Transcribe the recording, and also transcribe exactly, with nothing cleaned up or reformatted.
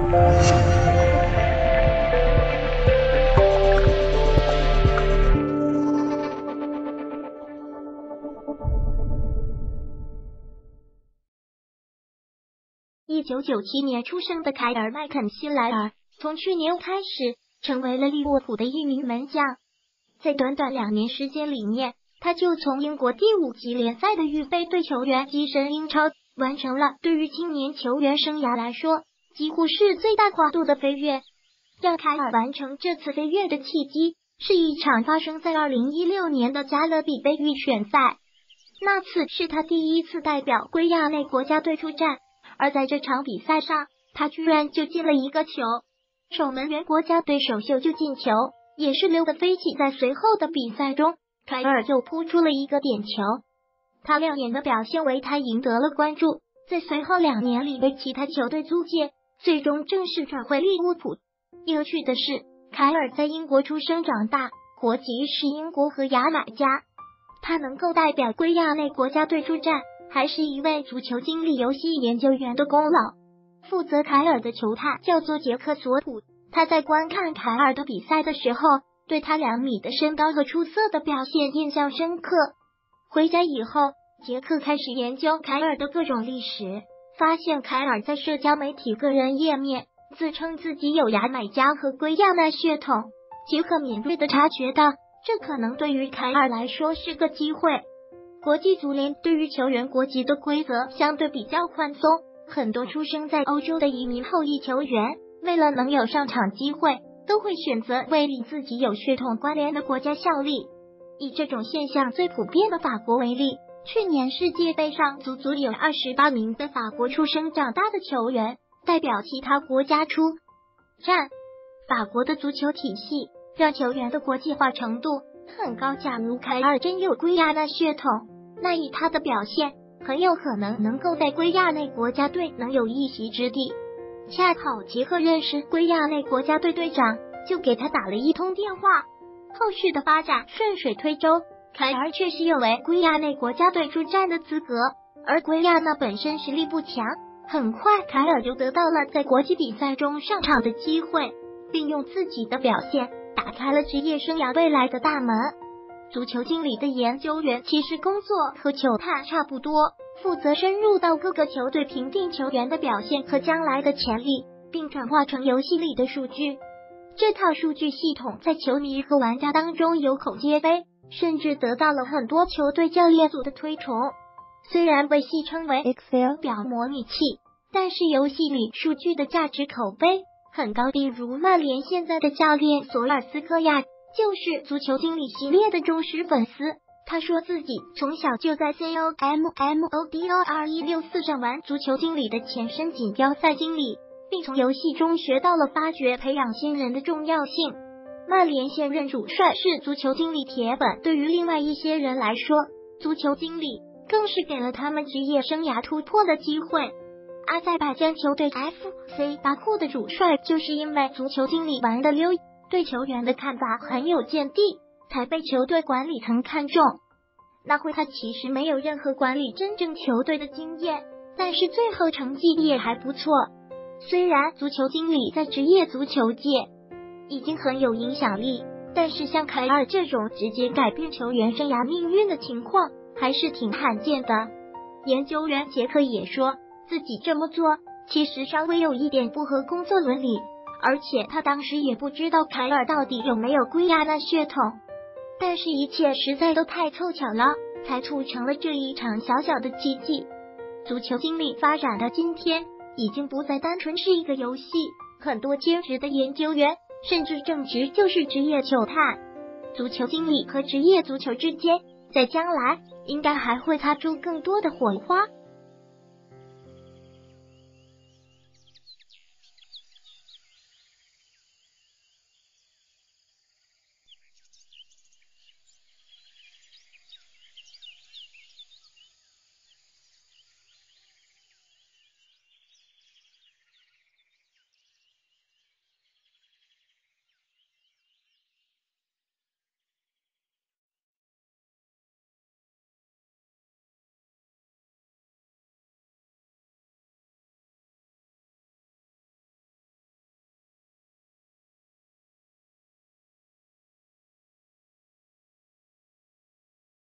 一九九七年出生的凯尔·麦肯锡莱尔，从去年开始成为了利物浦的一名门将。在短短两年时间里面，他就从英国第五级联赛的预备队球员跻身英超，完成了对于青年球员生涯来说几乎是最大跨度的飞跃。让凯尔完成这次飞跃的契机，是一场发生在二零一六年的加勒比杯预选赛。那次是他第一次代表圭亚那国家队出战，而在这场比赛上，他居然就进了一个球，守门员国家队首秀就进球，也是溜得飞起。在随后的比赛中，凯尔就扑出了一个点球，他亮眼的表现为他赢得了关注，在随后两年里被其他球队租借，最终正式转回利物浦。有趣的是，凯尔在英国出生长大，国籍是英国和牙买加，他能够代表圭亚那国家队出战，还是一位足球经理游戏研究员的功劳。负责凯尔的球探叫做杰克索普，他在观看凯尔的比赛的时候，对他两米的身高和出色的表现印象深刻。回家以后，杰克开始研究凯尔的各种历史，发现凯尔在社交媒体个人页面自称自己有牙买加和圭亚那血统。杰克敏锐地察觉到，这可能对于凯尔来说是个机会。国际足联对于球员国籍的规则相对比较宽松，很多出生在欧洲的移民后裔球员，为了能有上场机会，都会选择为与自己有血统关联的国家效力。以这种现象最普遍的法国为例，去年世界杯上足足有二十八名的法国出生长大的球员代表其他国家出战。法国的足球体系让球员的国际化程度很高，假如凯尔真有圭亚那血统，那以他的表现，很有可能能够在圭亚那国家队能有一席之地。恰好杰克认识圭亚那国家队队长，就给他打了一通电话。后续的发展顺水推舟，凯尔确实有为圭亚那国家队出战的资格，而圭亚那本身实力不强，很快凯尔就得到了在国际比赛中上场的机会，并用自己的表现打开了职业生涯未来的大门。足球经理的研究员其实工作和球探差不多，负责深入到各个球队评定球员的表现和将来的潜力，并转化成游戏里的数据。这套数据系统在球迷和玩家当中有口皆碑，甚至得到了很多球队教练组的推崇。虽然被戏称为 Excel 表模拟器，但是游戏里数据的价值口碑很高。比如曼联现在的教练索尔斯克亚就是足球经理系列的忠实粉丝，他说自己从小就在 C O M M O D O R 一六四上玩足球经理的前身锦标赛经理，并从游戏中学到了发掘培养新人的重要性。曼联现任主帅是足球经理铁粉，对于另外一些人来说，足球经理更是给了他们职业生涯突破的机会。阿塞拜疆球队 F C 巴库的主帅就是因为足球经理玩的溜，对球员的看法很有见地，才被球队管理层看中。那会他其实没有任何管理真正球队的经验，但是最后成绩也还不错。虽然足球经理在职业足球界已经很有影响力，但是像凯尔这种直接改变球员生涯命运的情况还是挺罕见的。研究员杰克也说自己这么做其实稍微有一点不合工作伦理，而且他当时也不知道凯尔到底有没有圭亚那血统，但是一切实在都太凑巧了，才促成了这一场小小的奇迹。足球经理发展到今天，已经不再单纯是一个游戏，很多兼职的研究员甚至正职就是职业球探。足球经理和职业足球之间，在将来应该还会擦出更多的火花。